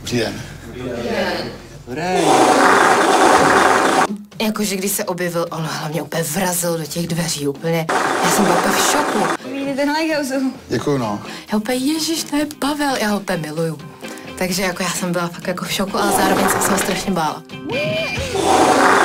Dobrý den. Jakože když se objevil, on hlavně úplně vrazil do těch dveří úplně. Já jsem byla úplně v šoku. Vidíte na Lighthouse. Děkuju, no. Já úplně, ježiš, to je Pavel, já ho úplně miluju. Takže jako já jsem byla fakt jako v šoku, ale zároveň jsem se ho strašně bála.